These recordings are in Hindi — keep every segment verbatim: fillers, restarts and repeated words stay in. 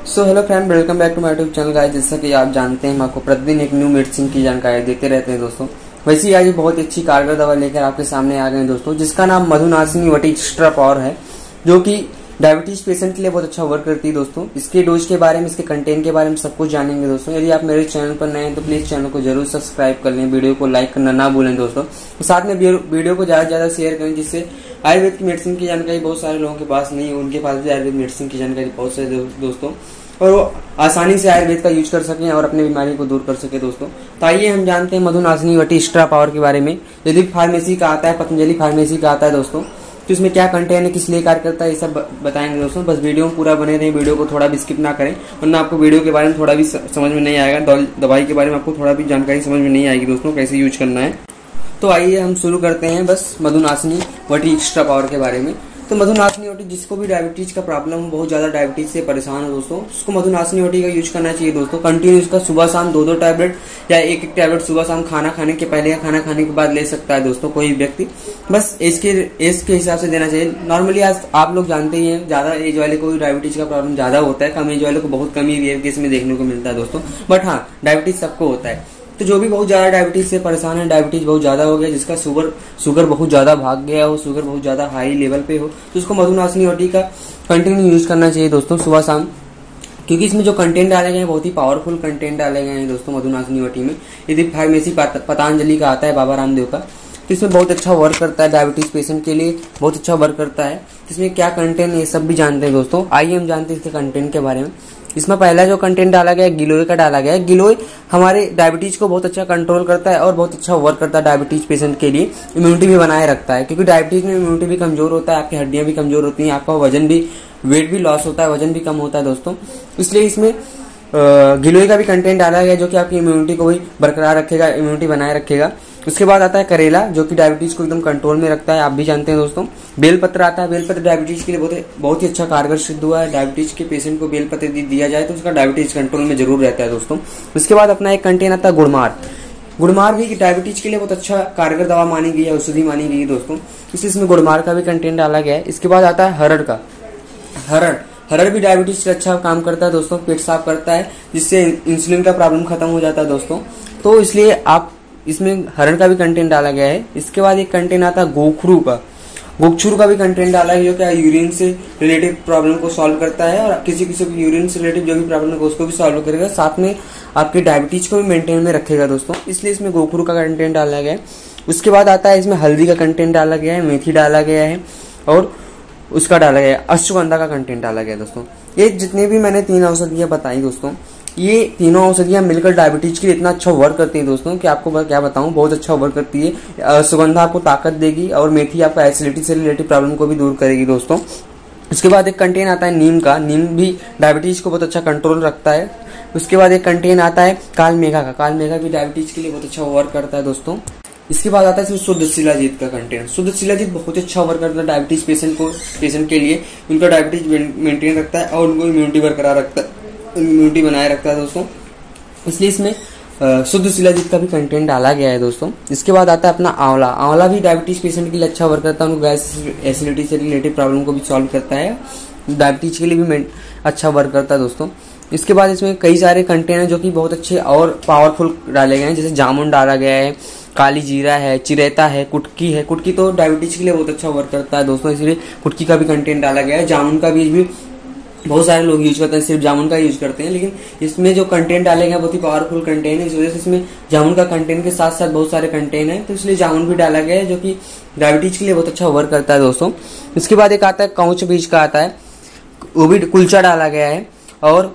So hello friend, welcome back to my YouTube channel guys. जैसा कि आप जानते हैं, हम आपको प्रतिदिन एक न्यू मेडिसिन की जानकारी देते रहते हैं दोस्तों। वैसे ही आज बहुत अच्छी कारगर दवा लेकर आपके सामने आ गए हैं दोस्तों, जिसका नाम मधुनासिनी वटी एक्स्ट्रा पावर है, जो कि डायबिटीज पेशेंट के लिए बहुत अच्छा वर्क करती है दोस्तों। इसके डोज के बारे में, इसके कंटेंट के बारे में सब कुछ जानेंगे दोस्तों। यदि आप मेरे चैनल पर नए हैं तो प्लीज चैनल को जरूर सब्सक्राइब कर लें, वीडियो को लाइक करना ना भूलें दोस्तों। साथ में वीडियो को ज्यादा से ज्यादा शेयर करें, जिससे आयुर्वेद की मेडिसिन की जानकारी बहुत सारे लोगों के पास नहीं है, उनके पास भी आयुर्वेद मेडिसिन की जानकारी बहुत सारे दोस्तों, और वो आसानी से आयुर्वेद का यूज कर सकें और अपनी बीमारी को दूर कर सके दोस्तों। तो आइए हम जानते हैं मधुनासिनी वटी एक्स्ट्रा पावर के बारे में। यदि फार्मेसी का आता है, पतंजलि फार्मेसी का आता है दोस्तों, तो इसमें क्या कंटेंट है, किस लिए कार्य करता है, ये सब बताएंगे दोस्तों। बस वीडियो में पूरा बने रहें, वीडियो को थोड़ा भी स्किप ना करें, वरना आपको वीडियो के बारे में थोड़ा भी समझ में नहीं आएगा। दवाई के बारे में आपको थोड़ा भी जानकारी समझ में नहीं आएगी दोस्तों, कैसे यूज करना है। तो आइए हम शुरू करते हैं बस मधुनासिनी वटी एक्स्ट्रा पावर के बारे में। तो मधुनासिनी वटी, जिसको भी डायबिटीज का प्रॉब्लम हो, बहुत ज्यादा डायबिटीज से परेशान हो दोस्तों, उसको मधुनासिनी वटी का यूज करना चाहिए दोस्तों। कंटिन्यू इसका सुबह शाम दो दो टैबलेट या एक एक टैबलेट सुबह शाम खाना खाने के पहले या खाना खाने के बाद ले सकता है दोस्तों कोई व्यक्ति। बस एज के एज के हिसाब से देना चाहिए। नॉर्मली आज आप लोग जानते ही हैं, ज्यादा एज वाले को डायबिटीज का प्रॉब्लम ज्यादा होता है, कम एज वाले को बहुत कम ही रेयर केस में देखने को मिलता है दोस्तों। बट हाँ, डायबिटीज सबको होता है। तो जो भी बहुत ज्यादा डायबिटीज से परेशान है, डायबिटीज बहुत ज्यादा हो गया, जिसका शुगर शुगर बहुत ज्यादा भाग गया हो, शुगर बहुत ज्यादा हाई लेवल पे हो, तो उसको मधुनासिनी वटी का कंटिन्यू यूज करना चाहिए दोस्तों सुबह शाम, क्योंकि इसमें जो कंटेंट डाले गए हैं बहुत ही पावरफुल कंटेंट डाले गए हैं दोस्तों मधुनासिनी वटी में। यदि फार्मेसी पतंजलि का आता है, बाबा रामदेव का, तो इसमें बहुत अच्छा वर्क करता है, डायबिटीज पेशेंट के लिए बहुत अच्छा वर्क करता है। इसमें क्या कंटेंट है ये सब भी जानते हैं दोस्तों। आइए हम जानते हैं इसके कंटेंट के बारे में। इसमें पहला जो कंटेंट डाला गया है, गिलोय का डाला गया है। गिलोय हमारे डायबिटीज को बहुत अच्छा कंट्रोल करता है और बहुत अच्छा वर्क करता है डायबिटीज पेशेंट के लिए। इम्यूनिटी भी बनाए रखता है, क्योंकि डायबिटीज में इम्यूनिटी भी कमजोर होता है, आपकी हड्डियां भी कमजोर होती हैं, आपका वजन भी, वेट भी लॉस होता है, वजन भी कम होता है दोस्तों। इसलिए इसमें गिलोय का भी कंटेंट डाला गया है, जो कि आपकी इम्यूनिटी को भी बरकरार रखेगा, इम्यूनिटी बनाए रखेगा। उसके बाद आता है करेला, जो कि डायबिटीज को एकदम कंट्रोल में रखता है, आप भी जानते हैं दोस्तों। बेलपत्र आता है, बेलपत्र डायबिटीज के लिए बहुत बहुत ही अच्छा कारगर सिद्ध हुआ है। डायबिटीज के पेशेंट को बेलपत्र दिया जाए तो उसका डायबिटीज कंट्रोल में जरूर रहता है दोस्तों। उसके बाद अपना एक कंटेंट आता है गुड़मार। गुड़मार भी डायबिटीज के लिए बहुत अच्छा कारगर दवा मानी गई है, औषधि मानी गई है दोस्तों, इसलिए इसमें गुड़मार का भी कंटेंट डाला गया है। इसके बाद आता है हरड़ का। हरड़ हरड़ भी डायबिटीज से अच्छा काम करता है दोस्तों, पेट साफ करता है, जिससे इंसुलिन का प्रॉब्लम खत्म हो जाता है दोस्तों। तो इसलिए आप इसमें हरड़ का भी कंटेंट डाला गया है। इसके बाद एक कंटेंट आता है गोखरू का। गोखचूर का भी कंटेंट डाला है, जो क्या यूरिन से रिलेटेड प्रॉब्लम को सॉल्व करता है, और किसी किसी को यूरिन से रिलेटेड जो भी प्रॉब्लम है उसको भी सॉल्व करेगा, साथ में आपके डायबिटीज को भी मेंटेन में रखेगा दोस्तों, इसलिए इसमें गोखरू का कंटेंट डाला गया है। उसके बाद आता है इसमें हल्दी का कंटेंट डाला गया है, मेथी डाला गया है, और उसका डाला गया है अश्वगंधा का कंटेंट डाला गया है दोस्तों। ये जितने भी मैंने तीन औषधियां बताई दोस्तों, ये तीनों औषधियां मिलकर डायबिटीज के लिए इतना अच्छा वर्क करती हैं दोस्तों कि आपको क्या बताऊं, बहुत अच्छा वर्क करती है। सुगंधा आपको ताकत देगी, और मेथी आपका एसिडिटी से रिलेटेड प्रॉब्लम को भी दूर करेगी दोस्तों। उसके बाद एक कंटेन आता है नीम का। नीम भी डायबिटीज को बहुत अच्छा कंट्रोल रखता है। उसके बाद एक कंटेन आता है काल मेघा का। काल मेघा भी डायबिटीज के लिए बहुत अच्छा वर्क करता है दोस्तों। इसके बाद आता है इसमें शुद्ध शिलाजीत का कंटेंट। शुद्ध शिलाजीत बहुत अच्छा वर्क करता है डायबिटीज पेशेंट को पेशेंट के लिए, उनका डायबिटीज मेंटेन रखता है और उनको इम्यूनिटी बरकरार रखता है, इम्यूनिटी बनाए रखता है दोस्तों, इसलिए इसमें शुद्ध शिलाजीत का भी कंटेंट डाला गया है दोस्तों। इसके बाद आता है अपना आंवला। आंवला भी डायबिटीज पेशेंट के लिए अच्छा वर्क करता है, उनको गैस एसिडिटी से रिलेटेड प्रॉब्लम को भी सॉल्व करता है, डायबिटीज के लिए भी अच्छा वर्क करता है दोस्तों। इसके बाद इसमें कई सारे कंटेंट हैं जो कि बहुत अच्छे और पावरफुल डाले गए हैं, जैसे जामुन डाला गया है, काली जीरा है, चिरेता है, कुटकी है। कुटकी तो डायबिटीज के लिए बहुत अच्छा वर्क करता है दोस्तों, इसलिए कुटकी का भी कंटेंट डाला गया है। जामुन का बीज भी बहुत सारे लोग यूज करते हैं, सिर्फ जामुन का यूज करते हैं, लेकिन इसमें जो कंटेंट डाले गए बहुत ही पावरफुल कंटेंट है, इस वजह से इसमें जामुन का कंटेंट के साथ साथ बहुत सारे कंटेंट है, तो इसलिए जामुन भी डाला गया है, जो कि डायबिटीज के लिए बहुत अच्छा वर्क करता है दोस्तों। इसके बाद एक आता है कौच बीज का आता है, वो भी कुलचा डाला गया है, और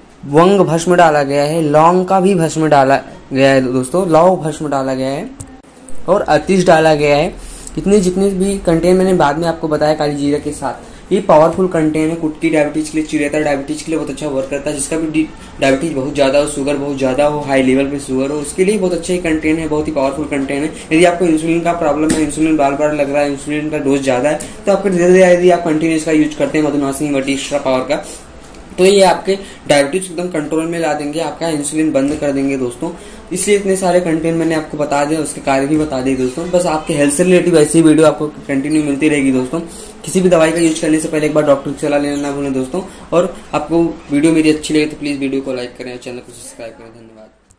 वंग भस्म डाला गया है, लौंग का भी भस्म डाला गया है दोस्तों, लौंग भस्म डाला गया है, और अतिश डाला गया है। इतने जितने भी कंटेंट मैंने बाद में आपको बताया काली जीरा के साथ, ये पावरफुल कंटेंट है। कुटकी डायबिटीज के लिए, चिरेता डायबिटीज के लिए बहुत अच्छा वर्क करता है, जिसका भी डायबिटीज बहुत ज्यादा हो, शुगर बहुत ज्यादा हो, हाई लेवल पे शुगर हो, उसके लिए बहुत अच्छा कंटेंट है, बहुत ही पावरफुल कंटेंट है। यदि आपको इंसुलिन का प्रॉब्लम है, इंसुलिन बार बार लग रहा है, इंसुलिन का डोज ज्यादा है, तो आपको धीरे धीरे यदि आप कंटिन्यूस का यूज करते हैं मधुनासिनी वटी एक्स्ट्रा पावर का, तो ये आपके डायबिटीज एकदम कंट्रोल में ला देंगे, आपका इंसुलिन बंद कर देंगे दोस्तों। इसलिए इतने सारे कंटेंट मैंने आपको बता दिया, उसके कार्य भी बता दिए दोस्तों। बस आपके हेल्थ से रिलेटेड ऐसी वीडियो आपको कंटिन्यू मिलती रहेगी दोस्तों। किसी भी दवाई का यूज करने से पहले एक बार डॉक्टर की सलाह लेना ना भूलें दोस्तों। और आपको वीडियो मेरी अच्छी लगे तो प्लीज़ वीडियो को लाइक करें और चैनल को सब्सक्राइब करें। धन्यवाद।